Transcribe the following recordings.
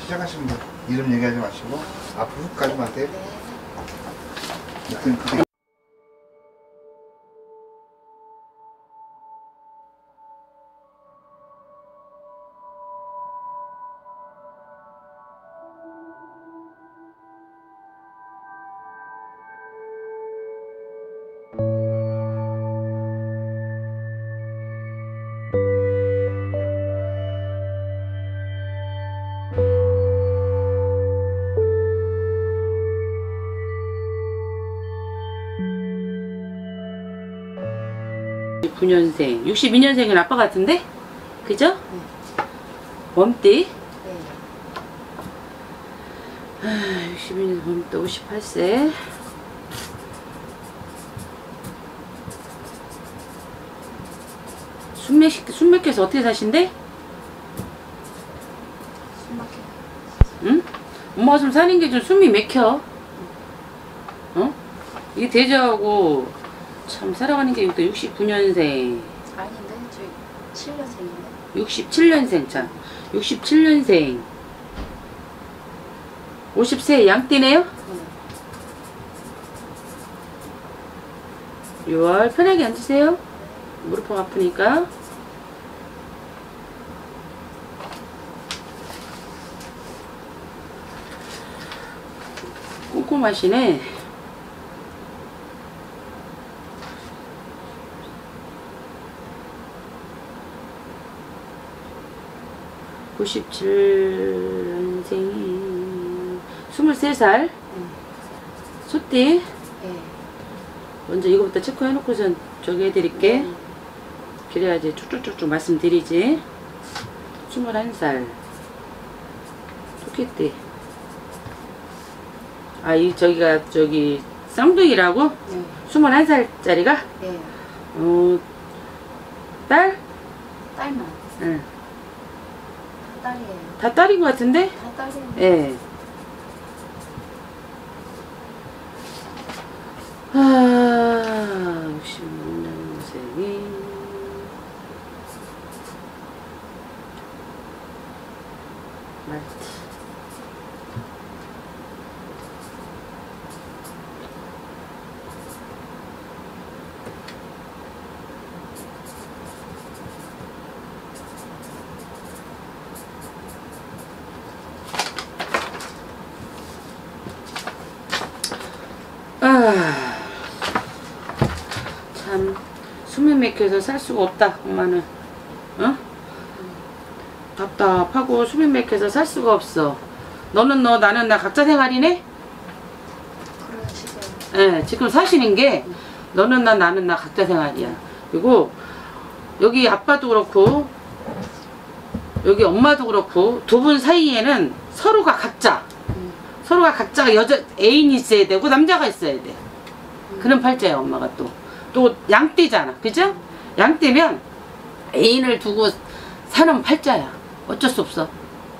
시작하시면 돼요. 이름 얘기하지 마시고 앞으로 훅까지만 돼요. 일단 그게 (69년생) 62년생은 아빠 같은데? 그죠? 범띠? 네. 62년생 범띠 58세. 숨 막혀서 어떻게 사신대? 숨 막혀. 응? 엄마가 좀 사는 게 좀 숨이 막혀. 어? 이게 대저하고 참 살아가는 게 69년생. 아닌데? 저 7년생인데? 67년생 참. 67년생. 50세 양띠네요? 6월 편하게 앉으세요. 무릎 아프니까. 꼼꼼하시네. (97년생이) 23살. 소띠. 먼저 이거부터 체크해놓고선 저기 해드릴게. 그래야지 쭉쭉쭉쭉 말씀드리지. 21살. 토끼띠. 아, 저기가 저기 쌍둥이라고? 21살짜리가? 네. 딸? 딸만. 응. 다 딸이에요. 다 딸인 것 같은데? 다 딸이에요. 예. 아, 66년생이 말티. 참 숨이 막혀서 살 수가 없다 엄마는. 어? 답답하고 숨이 막혀서 살 수가 없어. 너는 너 나는 나 각자 생활이네? 그래 지금. 예, 지금 사시는 게 너는 나 나는 나 각자 생활이야. 그리고 여기 아빠도 그렇고 여기 엄마도 그렇고 두 분 사이에는 서로가 각자 여자 애인이 있어야 되고 남자가 있어야 돼. 그런 팔자야 엄마가 또 양띠잖아. 그죠? 양띠면 애인을 두고 사는 팔자야. 어쩔 수 없어.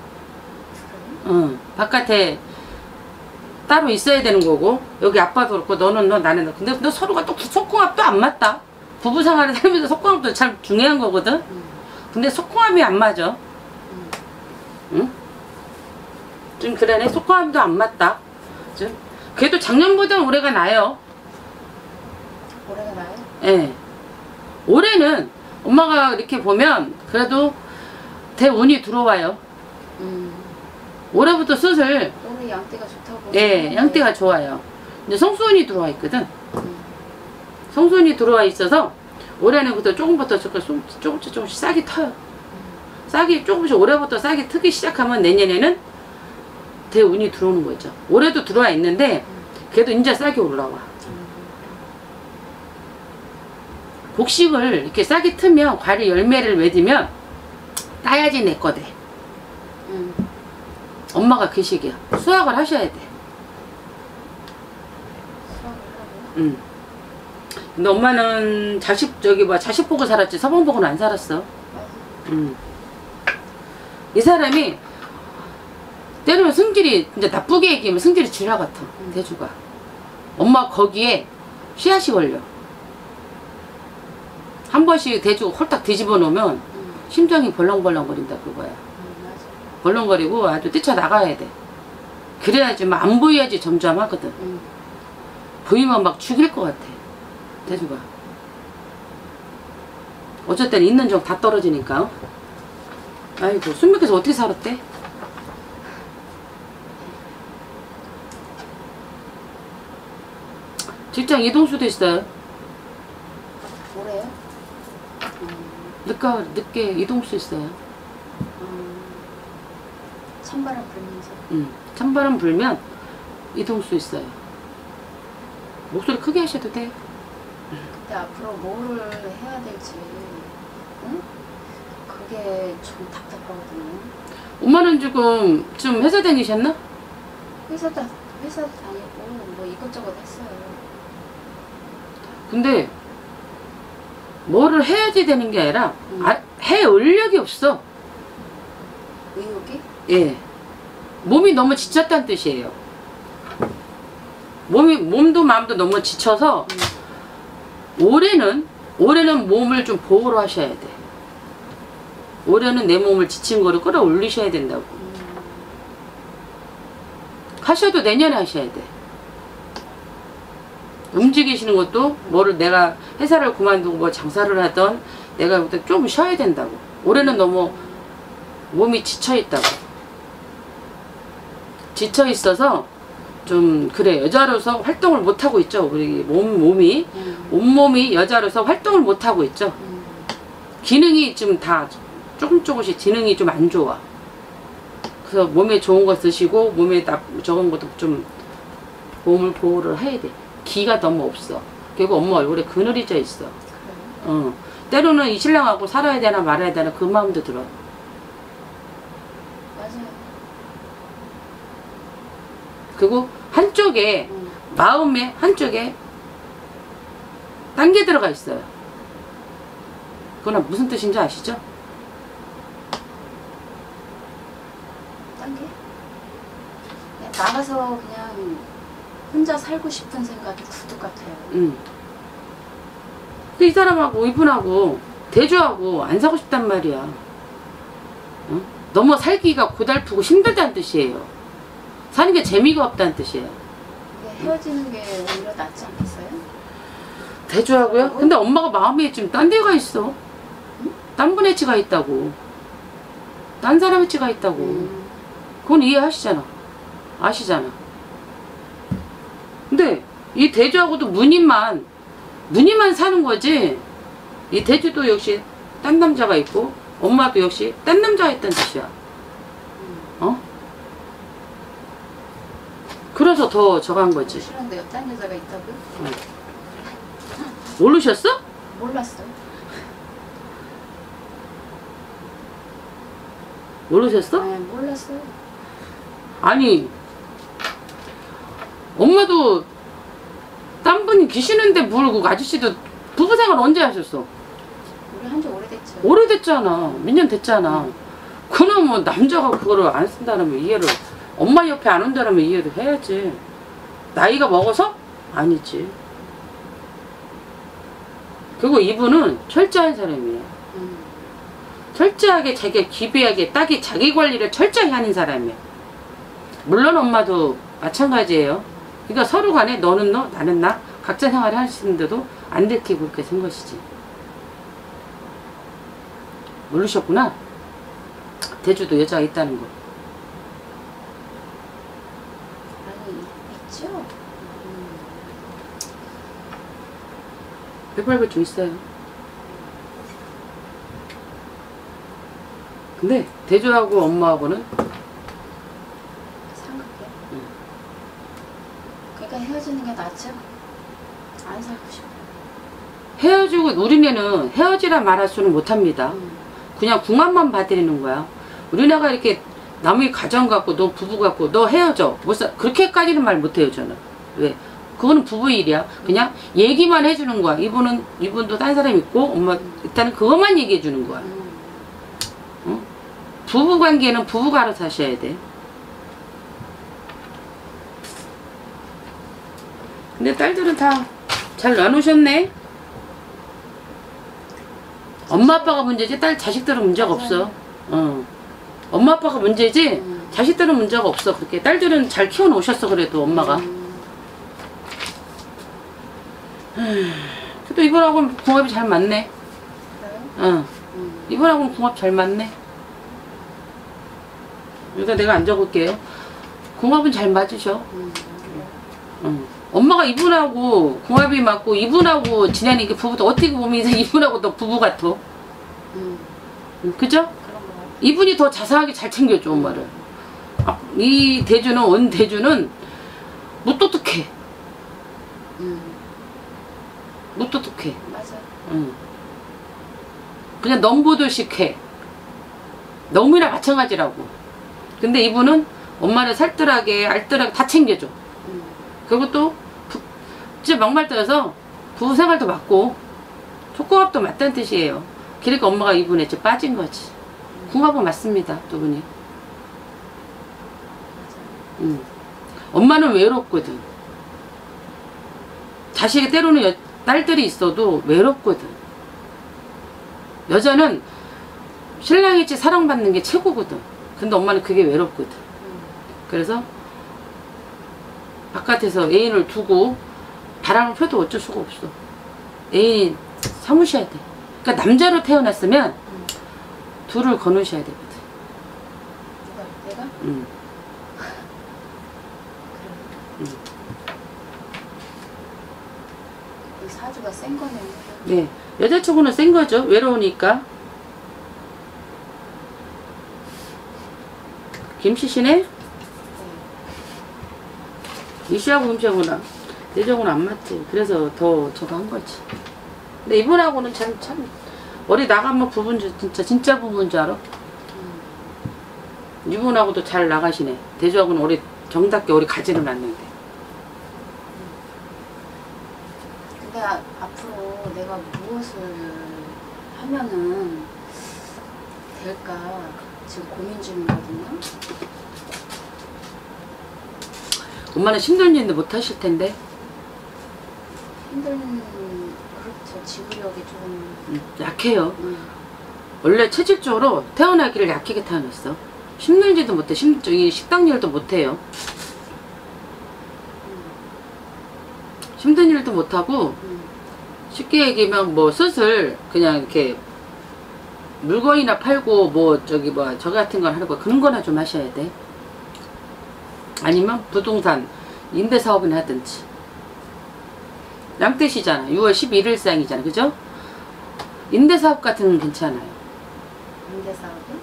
바깥에 따로 있어야 되는 거고 여기 아빠도 그렇고 너는 너 나는 너. 근데 너 서로가 또 속궁합도 안 맞다. 부부생활을 살면서 속궁합도 참 중요한 거거든. 근데 속궁합이 안 맞아. 응? 좀 그러네. 속궁합도 안 맞다. 좀 그래도 작년보다는 올해가 나아요. 올해가 나요? 예. 올해는 엄마가 이렇게 보면 그래도 대운이 들어와요. 올해부터 슬슬 오늘 양띠가 좋다고. 예, 양띠가 좋아요. 근데 성수운이 들어와 있거든. 성수운이 들어와 있어서 올해는 그때 조금부터 조금씩 싹이 터요. 싹이 조금씩 올해부터 싹이 트기 시작하면 내년에는 대운이 들어오는 거죠. 올해도 들어와 있는데 그래도 이제 싹이 올라와. 복식을 이렇게 싹이 트면 과일 열매를 맺으면 따야지 내 거대. 엄마가 그 식이야. 수학을 하셔야 돼. 응. 근데 엄마는 자식 보고 살았지 서방 보고는 안 살았어. 이 사람이 때로는 성질이 이제 나쁘게 얘기하면 성질이 지라 같아. 대주가. 엄마 거기에 씨앗이 걸려. 한 번씩 대주가 홀딱 뒤집어 놓으면 심장이 벌렁벌렁 거린다 그거야. 벌렁거리고 아주 뛰쳐나가야 돼. 그래야지 막 안 보여야지 점점 하거든. 보이면 막 죽일 것 같아. 대주가. 어쨌든 있는 정 다 떨어지니까. 아이고 순백해서 어떻게 살았대? 직장 이동수도 있어요. 뭐래요? 늦게 이동수 있어요. 찬바람 불면서. 찬바람 불면 이동수 있어요. 목소리 크게 하셔도 돼. 근데 앞으로 뭐를 해야 될지, 응? 그게 좀 답답하거든요. 엄마는 지금 좀 회사 다니셨나? 회사 다니고 뭐 이것저것 했어요. 근데 뭐를 해야지 되는 게 아니라 해 의욕이 없어. 의욕이? 예. 몸이 너무 지쳤다는 뜻이에요. 몸도 마음도 너무 지쳐서 올해는 몸을 좀 보호를 하셔야 돼. 올해는 내 몸을 지친 거를 끌어올리셔야 된다고. 하셔도 내년에 하셔야 돼. 움직이시는 것도 뭐를 내가 회사를 그만두고 뭐 장사를 하던 내가 그때 좀 쉬어야 된다고. 올해는 너무 몸이 지쳐있다고. 지쳐있어서 좀 그래 여자로서 활동을 못하고 있죠. 우리 몸이 온몸이 여자로서 활동을 못하고 있죠. 기능이 좀 다 조금씩 기능이 좀 안 좋아. 그래서 몸에 좋은 거 드시고 몸에 적은 것도 좀 몸을 보호를 해야 돼. 기가 너무 없어. 결국 엄마 얼굴에 그늘이 져 있어. 때로는 이 신랑하고 살아야 되나 말아야 되나 그 마음도 들어. 맞아요. 그리고 한쪽에 마음의 한쪽에 딴 게 들어가 있어요. 그건 무슨 뜻인지 아시죠? 딴 게? 그냥 나가서 그냥 혼자 살고 싶은 생각이 굴뚝 같아요. 이 사람하고 이분하고 대조하고 안 사고 싶단 말이야. 너무 살기가 고달프고 힘들다는 뜻이에요. 사는 게 재미가 없다는 뜻이에요. 이게 헤어지는 게 오히려 낫지 않겠어요? 대조하고요? 근데 엄마가 마음이 지금 딴 데가 있어. 딴 분의 치가 있다고. 딴 사람의 치가 있다고. 그건 이해하시잖아. 아시잖아. 근데 이 대조하고도 무늬만 사는 거지. 이 대조도 역시 딴 남자가 있고 엄마도 역시 딴 남자가 있다는 뜻이야. 그래서 더 저간 거지. 싫은데요? 딴 여자가 있다고요? 모르셨어? 몰랐어요. 모르셨어? 네, 몰랐어요. 아니 엄마도 딴 분이 계시는데 뭘 그 아저씨도 부부생활 언제 하셨어? 우리 한지 오래됐죠. 오래됐잖아. 몇 년 됐잖아. 그놈은 남자가 그거를 안 쓴다면 이해를 엄마 옆에 안 온다면 이해를 해야지. 나이가 먹어서? 아니지. 그리고 이분은 철저한 사람이에요. 철저하게 자기가 기비하게 딱히 자기 관리를 철저히 하는 사람이에요. 물론 엄마도 마찬가지예요. 그러니까 서로 간에 너는 너 나는 나 각자 생활을 하시는데도 안 들키고 그렇게 된 것이지. 모르셨구나. 대주도 여자가 있다는 거. 아니, 있죠? 백발백중 있어요. 근데 대주하고 엄마하고는 삼각해. 그러니까 헤어지는 게 낫죠? 안 살고 싶어. 헤어지고 우리네는 헤어지라 말할 수는 못합니다. 그냥 궁합만 봐드리는 거야. 우리네가 이렇게 남의 가정 갖고 너 부부 갖고 너 헤어져 그렇게까지는 말 못해요 저는. 왜? 그거는 부부 일이야. 그냥 얘기만 해주는 거야. 이분도 딴 사람 있고 엄마 일단은 그것만 얘기해 주는 거야. 응? 부부 관계는 부부가 알아서 하셔야 돼. 근데 딸들은 다 잘 나누셨네. 엄마 아빠가 문제지 자식들은 문제가 없어. 엄마 아빠가 문제지 자식들은 문제가 없어. 그렇게 딸들은 잘 키워놓으셨어. 그래도 엄마가. 그래도 이번하고는 궁합이 잘 맞네. 그래요? 응. 이번하고는 궁합 잘 맞네. 여기다 내가 안 적을게요. 궁합은 잘 맞으셔. 응. 엄마가 이분하고 궁합이 맞고 이분하고 지내는 게 부부도 어떻게 보면 이분하고 더 부부 같아. 그죠? 그런 거 같아요. 이분이 더 자상하게 잘 챙겨줘 엄마를. 아, 이 대주는 원 대주는 무뚝뚝해. 무뚝뚝해. 맞아. 응. 그냥 넘보듯이 해. 너무나 마찬가지라고. 근데 이분은 엄마를 살뜰하게 알뜰하게 다 챙겨줘. 그리고 또 진짜 막말 떠서 부부 생활도 맞고 촉궁합도 맞다는 뜻이에요. 그러니까 엄마가 이분에 진짜 빠진 거지. 궁합은 맞습니다. 두 분이. 엄마는 외롭거든. 자식이 때로는 딸들이 있어도 외롭거든. 여자는 신랑이 지 사랑받는 게 최고거든. 근데 엄마는 그게 외롭거든. 그래서 바깥에서 애인을 두고 바람을 펴도 어쩔 수가 없어. 애인 삼으셔야 돼. 그러니까 남자로 태어났으면 둘을 거놓으셔야 되거든. 누가? 내가? 응. 이 사주가 센 거네요. 네. 여자 쪽으로는 센 거죠. 외로우니까. 김씨시네? 이씨하고 김씨하고는 내적으로는 안 맞지. 그래서 더 저거 한 거지. 근데 이분하고는 참 머리 나가면 부부인 줄 진짜 부부인 줄 알아? 이분하고도 잘 나가시네. 대주하고는 오래 정답게 오래 가지는 않는데. 근데 앞으로 내가 무엇을 하면은 될까 지금 고민 중이거든요. 엄마는 힘든 일인데 못 하실 텐데. 그렇죠. 지구력이 좀 약해요. 원래 체질적으로 태어나기를 약하게 태어났어. 힘들지도 못해. 식당 일도 못해요. 힘든 일도 못하고 쉽게 얘기하면 뭐 수술 그냥 이렇게 물건이나 팔고 뭐 저기 저 같은 걸 하는 거 그런 거나 좀 하셔야 돼. 아니면 부동산 임대사업이나 하든지. 양떼시잖아. 6월 11일생이잖아. 그죠? 임대사업 같은 건 괜찮아요. 임대사업은?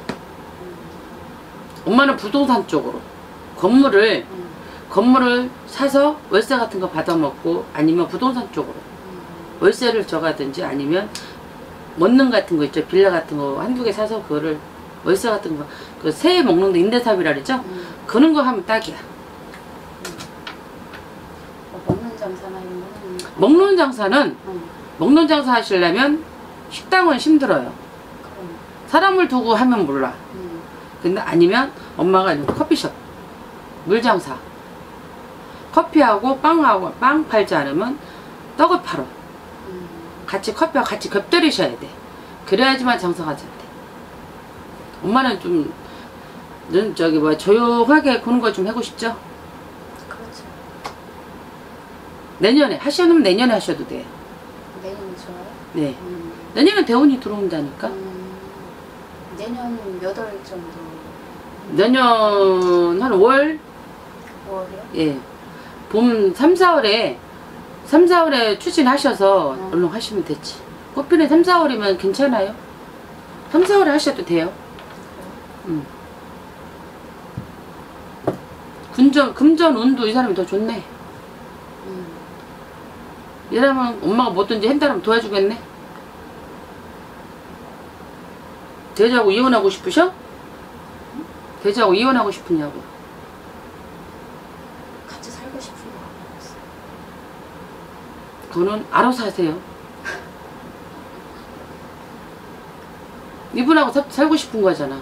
엄마는 부동산 쪽으로 건물을 사서 월세 같은 거 받아먹고 아니면 부동산 쪽으로 월세를 줘가든지 아니면 원룸 같은 거 있죠. 빌라 같은 거 한두 개 사서 그거를 월세 같은 거 그 새 먹는 데 임대사업이라 그러죠. 그런 거 하면 딱이야. 먹는 장사나 이런 거는? 먹는 장사는 먹는 장사 하시려면 식당은 힘들어요. 사람을 두고 하면 몰라. 근데 아니면 엄마가 커피숍 물장사 커피하고 빵하고 빵 팔지 않으면 떡을 팔어. 같이 커피하고 같이 곁들이셔야 돼. 그래야지만 장사가 잘 돼. 엄마는 좀 저기 조용하게 구는 거 좀 하고 싶죠? 그렇죠. 내년에 하시면 내년에 하셔도 돼. 내년이 좋아요? 네. 내년에 대운이 들어온다니까. 내년 몇 월 정도? 내년 한 5월? 5월이요? 예. 봄 3, 4월에 추진하셔서 얼른 하시면 되지. 꽃피는 3, 4월이면 괜찮아요. 3, 4월에 하셔도 돼요. 금전 운도 이 사람이 더 좋네. 이 사람은 엄마가 뭐든지 한다면 도와주겠네. 대자하고 이혼하고 싶으셔? 대자하고 이혼하고 싶으냐고. 같이 살고 싶은 거 없어요. 그거는 알아서 하세요. 이분하고 살고 싶은 거잖아.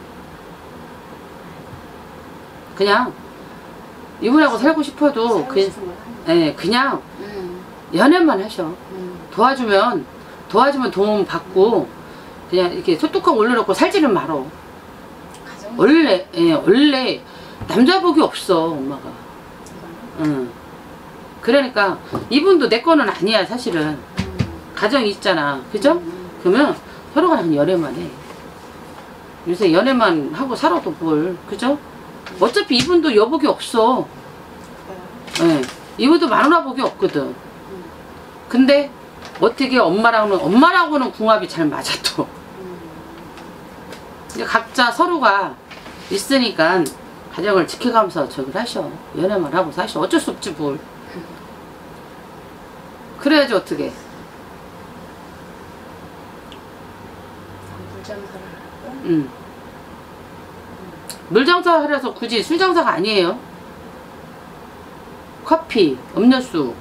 그냥 이분하고 살고 싶어도 살고 싶은 걸 하는 예, 그냥 연애만 하셔. 도와주면 도움 받고 그냥 이렇게 소뚜껑 올려놓고 살지는 말어. 가정을 가정이 원래 남자 복이 없어 엄마가. 이거는? 응. 그러니까 이분도 내 거는 아니야 사실은. 가정이 있잖아, 그죠? 그러면 서로가 그냥 연애만 해. 요새 연애만 하고 살아도 뭘, 그죠? 어차피 이분도 여복이 없어. 예. 이분도 마누라 복이 없거든. 근데 어떻게 엄마랑은 궁합이 잘 맞아 또. 근데 각자 서로가 있으니까 가정을 지켜가면서 저걸 하셔. 연애만 하고 사셔. 어쩔 수 없지 뭘. 그래야지 어떻게. 물장사를 하고 물장사 하려서 굳이 술장사가 아니에요. 커피, 음료수,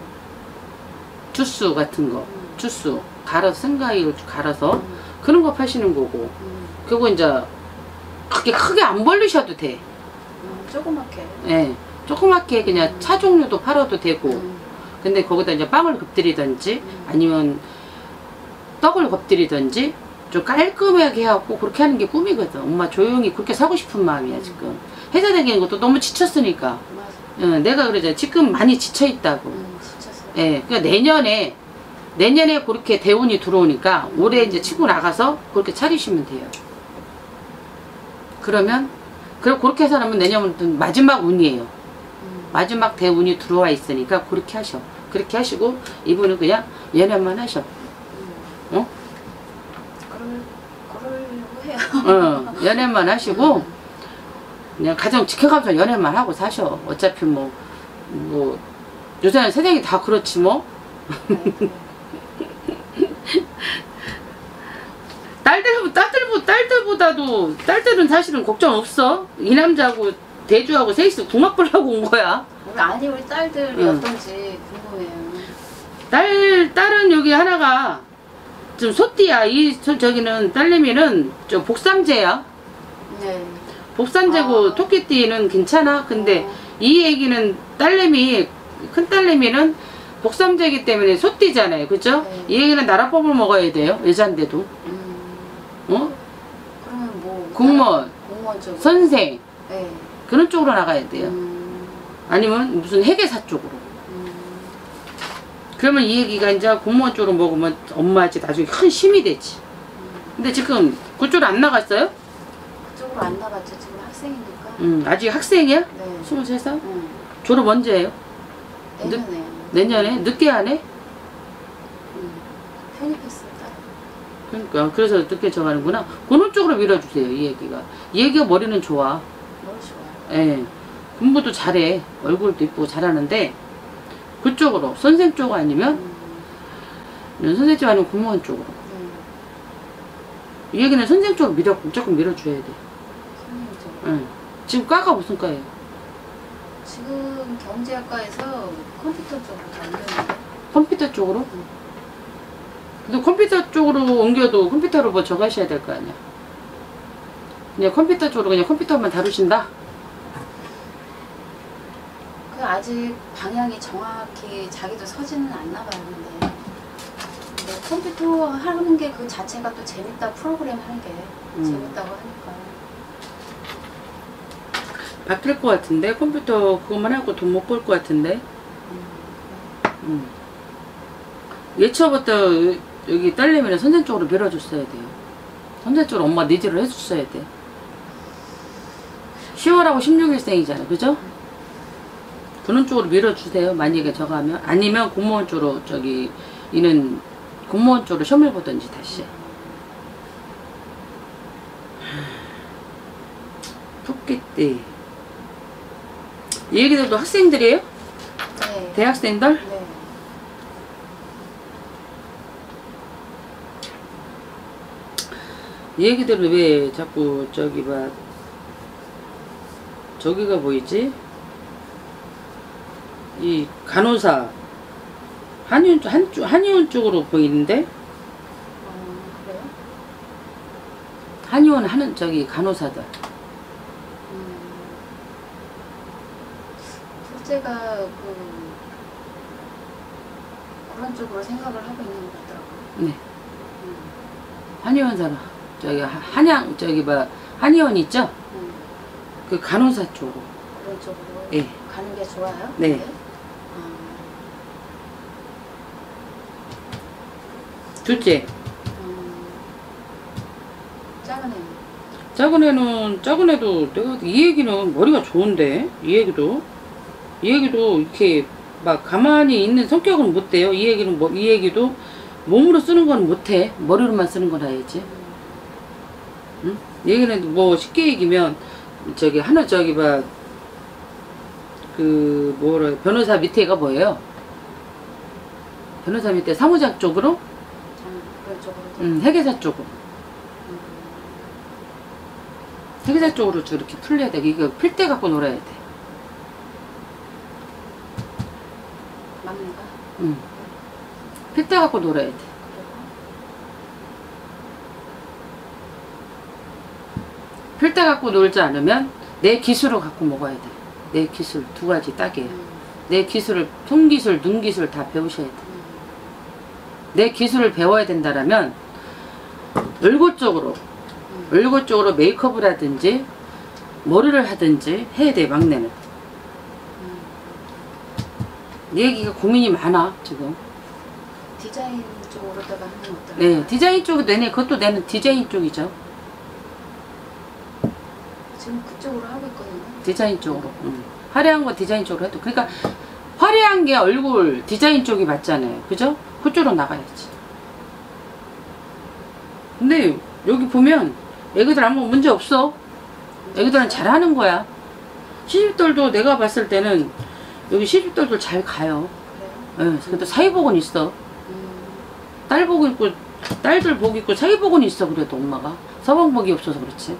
주스 같은 거, 주스 갈아서 생과일 갈아서 그런 거 파시는 거고. 그리고 이제 그렇게 크게 안 벌리셔도 돼. 조그맣게. 예, 조그맣게 그냥 차 종류도 팔아도 되고. 근데 거기다 이제 빵을 곁들이든지 아니면 떡을 곁들이든지 좀 깔끔하게 하고 그렇게 하는 게 꿈이거든. 엄마 조용히 그렇게 사고 싶은 마음이야 지금. 회사 다니는 것도 너무 지쳤으니까. 맞아. 내가 그러잖아. 지금 많이 지쳐 있다고. 지쳤어. 예, 그러니까 내년에 그렇게 대운이 들어오니까 올해 이제 치고 나가서 그렇게 차리시면 돼요. 그러면 그렇게 해서 하면 내년은 마지막 운이에요. 마지막 대운이 들어와 있으니까 그렇게 하셔. 그렇게 하시고 이분은 그냥 연애만 하셔. 어? 그러려고 해요. 연애만 하시고 그냥 가정 지켜가면서 연애만 하고 사셔. 어차피 뭐 요새는 세상이 다 그렇지 뭐. 딸들보다도 딸들은 사실은 걱정 없어. 이 남자하고 대주하고 셋이서 궁합보려고 온 거야. 우리 딸들이 어떤지 궁금해요. 딸은 여기 하나가 좀 소띠야. 저기는 딸내미는 좀 복삼재야. 네. 복삼재고 토끼띠는 괜찮아. 근데 이 애기는 큰 딸내미는 복삼재이기 때문에 소띠잖아요. 그죠? 네. 이 애기는 나라법을 먹어야 돼요. 여잔데도. 그러면 뭐 공무원 쪽으로. 선생 네. 그런 쪽으로 나가야 돼요. 아니면 무슨 회계사 쪽으로. 그러면 이 얘기가 이제 공무원 쪽으로 먹으면 엄마한테 나중에 큰 힘이 되지. 근데 지금 그쪽으로 안 나갔어요? 그쪽으로 안 나갔죠. 지금 학생이니까. 아직 학생이야? 네. 23살? 졸업 언제예요? 내년에. 내년에? 늦게 하네? 편입했을 때. 그러니까 그래서 늦게 정하는구나. 그런 쪽으로 밀어주세요. 이 얘기가 머리는 좋아. 머리 좋아요. 예. 공부도 잘해. 얼굴도 이쁘고 잘하는데 그쪽으로 선생 쪽 아니면 선생 쪽 아니면 공무원 쪽으로. 이 얘기는 선생 쪽으로 무조건 밀어줘야 돼. 선생님 쪽. 응. 지금 과가 무슨 과예요? 지금 경제학과에서 컴퓨터 쪽으로 옮겼는데. 컴퓨터 쪽으로? 근데 컴퓨터 쪽으로 옮겨도 컴퓨터로 뭐 저거 하셔야 될 거 아니야. 그냥 컴퓨터 쪽으로 그냥 컴퓨터만 다루신다? 아직 방향이 정확히 자기도 서지는 않나 봐요. 근데 컴퓨터 하는 게 그 자체가 또 재밌다. 프로그램 하는 게 재밌다고 하니까. 바뀔 것 같은데? 컴퓨터 그것만 하고 돈 못 벌 것 같은데? 예초부터 여기 딸내미는 선생 쪽으로 밀어줬어야 돼요. 선생 쪽으로 엄마 니즈를 해줬어야 돼. 10월하고 16일생이잖아. 그죠? 그런 쪽으로 밀어주세요. 만약에 저거 하면. 아니면 공무원 쪽으로 공무원 쪽으로 시험을 보든지 다시. 토끼띠. 이 얘기들도 학생들이에요? 네. 대학생들? 네. 이 얘기들을 왜 자꾸 저기가 보이지? 이 간호사 한의원 쪽으로 보이는데 그래요? 한의원 하는 간호사들. 둘째가 그런 쪽으로 생각을 하고 있는 것 같더라고요. 네. 한의원 사람 한의원 있죠? 그 간호사 쪽으로. 그런 쪽으로 예. 가는 게 좋아요? 네. 그게? 둘째. 작은 애는? 작은 애도 내가 이 얘기는 머리가 좋은데 이 얘기도 이렇게 막 가만히 있는 성격은 못 돼요. 이 얘기는 뭐 이 얘기도 몸으로 쓰는 건 못해. 머리로만 쓰는 건 해야지. 응? 이 얘기는 뭐 쉽게 얘기면 저기 하나 저기 봐 그 뭐라 변호사 밑에가 뭐예요? 변호사 밑에 사무장 쪽으로? 그런 쪽으로. 회계사 쪽으로. 회계사 쪽으로 저렇게 풀려야 돼. 이거 필 때 갖고 놀아야 돼. 막내가? 응. 필 때 갖고 놀아야 돼. 필 때 갖고 놀지 않으면 내 기술을 갖고 먹어야 돼. 내 기술 두 가지 딱이에요. 내 기술을 손기술, 눈기술 다 배우셔야 돼. 내 기술을 배워야 된다라면 얼굴 쪽으로 메이크업을 하든지 머리를 하든지 해야 돼. 막내는. 이 얘기가 고민이 많아 지금. 디자인 쪽으로다가 하면 어떨까? 네, 디자인 쪽은 그것도 내는 디자인 쪽이죠. 지금 그쪽으로 하고 있거든요. 디자인 쪽으로. 화려한 거 디자인 쪽으로 해도. 그러니까 화려한 게 얼굴 디자인 쪽이 맞잖아요. 그죠? 그쪽으로 나가야지. 근데 여기 보면 애기들 아무 문제 없어. 애기들은 잘하는 거야. 시집들도 내가 봤을 때는 여기 시집들도 잘 가요. 그래요? 예, 근데 사회복은 있어. 딸복 있고 딸들 복 있고 사회복은 있어. 그래도 엄마가 서방복이 없어서 그렇지.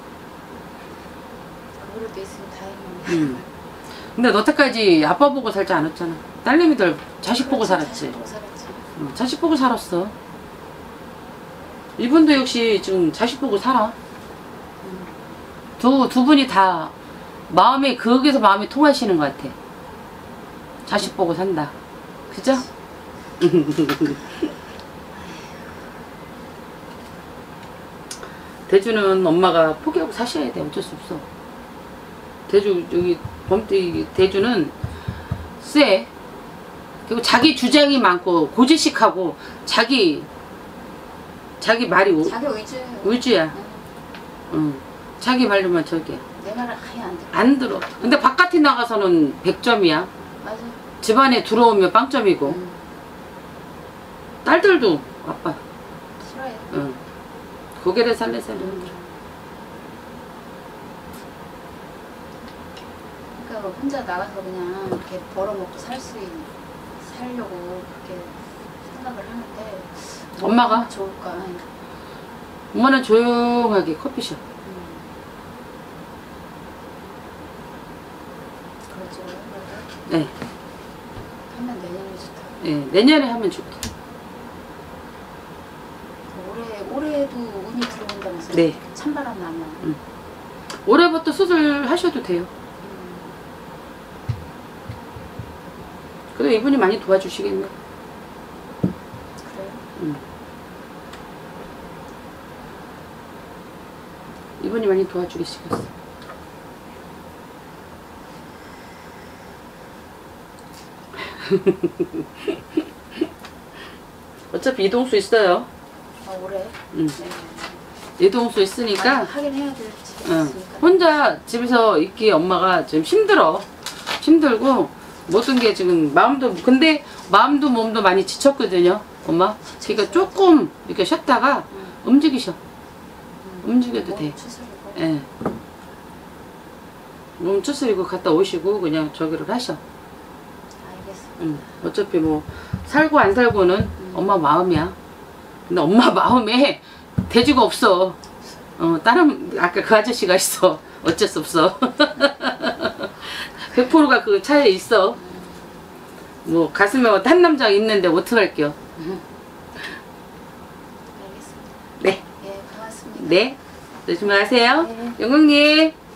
그래도 있으면 다행이네. 근데 너때까지 아빠 보고 살지 않았잖아. 딸내미들 자식 보고 그렇지, 살았지. 자식 보고 살았지. 자식 보고 살았어. 이분도 역시 지금 자식 보고 살아. 두 분이 다 마음이 거기서 마음이 통하시는 것 같아. 자식 보고 산다. 그죠? 대주는 엄마가 포기하고 사셔야 돼. 어쩔 수 없어. 대주 여기 범띠 대주는 쎄. 그리고 자기 주장이 많고 고지식하고 자기 말이 자기 의지야. 자기 말로만 저기야. 내 말을 아예 안 들어. 안 들어. 근데 바깥에 나가서는 100점이야. 맞아. 집안에 들어오면 빵점이고. 딸들도 아빠. 싫어해. 고개를 살래살래. 그러니까 혼자 나가서 그냥 이렇게 벌어먹고 살려고 그렇게 생각을 하는데 엄마가? 얼마나 좋을까. 엄마는 조용하게 커피숍. 그렇죠. 네. 하면 내년에 좋다. 네. 내년에 하면 좋다. 올해도 운이 들어온다면서요? 네. 찬바람 나면. 올해부터 수술하셔도 돼요. 그래도 이분이 많이 도와주시겠네. 그래요? 이분이 많이 도와주시겠어. 어차피 이동수 있어요. 올해? 네. 이동수 있으니까 하긴 해야 될지. 혼자 집에서 있기 엄마가 좀 힘들고 모든 게 지금 근데 마음도 몸도 많이 지쳤거든요. 엄마. 그러니까 조금 이렇게 쉬었다가 움직이셔. 움직여도 돼. 예. 몸 추스리고 갔다 오시고 그냥 저기를 하셔. 알겠어. 어차피 뭐 살고 안 살고는 엄마 마음이야. 근데 엄마 마음에 돼지가 없어. 다른 아까 그 아저씨가 있어. 어쩔 수 없어. 100%가 그 차에 있어. 뭐 가슴에 한 남자 있는데 어떡할게요. 알겠습니다. 네. 예, 고맙습니다. 네. 조심하세요. 네. 영광님.